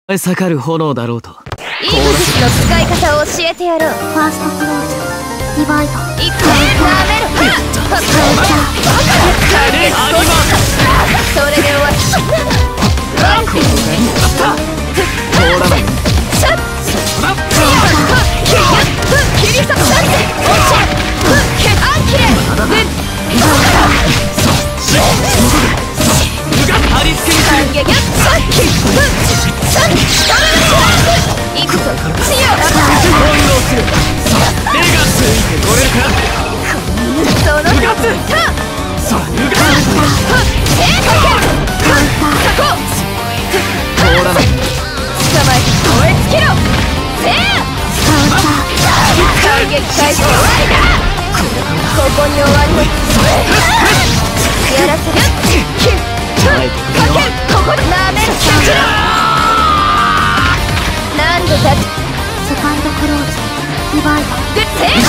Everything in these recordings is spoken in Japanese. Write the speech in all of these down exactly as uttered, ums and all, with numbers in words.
燃え盛る炎だろうと。 イーグジスの使い方を教えてやろう。 ファーストクローズディバイド一回なめるかそれで終わりワンピー通らない。 シャッ切り裂くシャッ落ちるアンキレ貼り付けにする。 反撃シャッキシャットラルシャークいくぞ強い翻弄する。手がついてこれるか。 そのうがつさあうがえーかけそこ通らない。 捕まえて燃え尽きろせや反撃開始終わりだここに終わりやらせるかけここでなめるキャッチロ何度立ちセカンドクローズディバイドでせや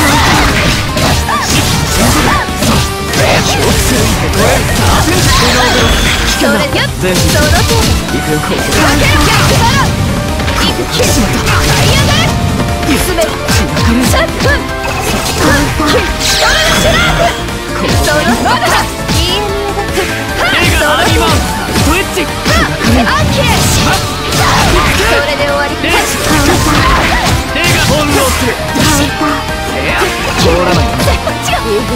それよその手行くよこう。 かけろ逆だろいくキル舞い上がれ進めるシャッフンキルトラルシュラークそのままだ ディーエヌエー だその手スイッチ。 アンキレそれで終わり手が翻弄する。通らない。 こっちが強い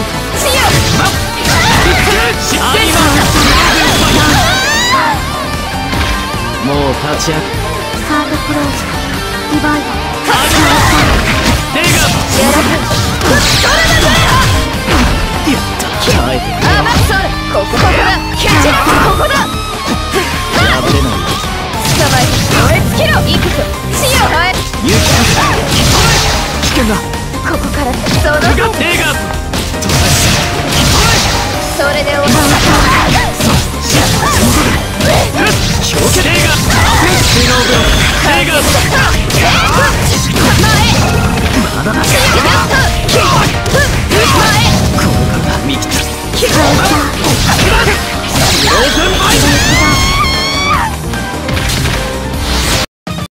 もう立ち上がる。 サードクローズディバイド手がやらせそれだぜやった耐えてあまそれここここだキャッチここだ破れない。 捕まえて燃え尽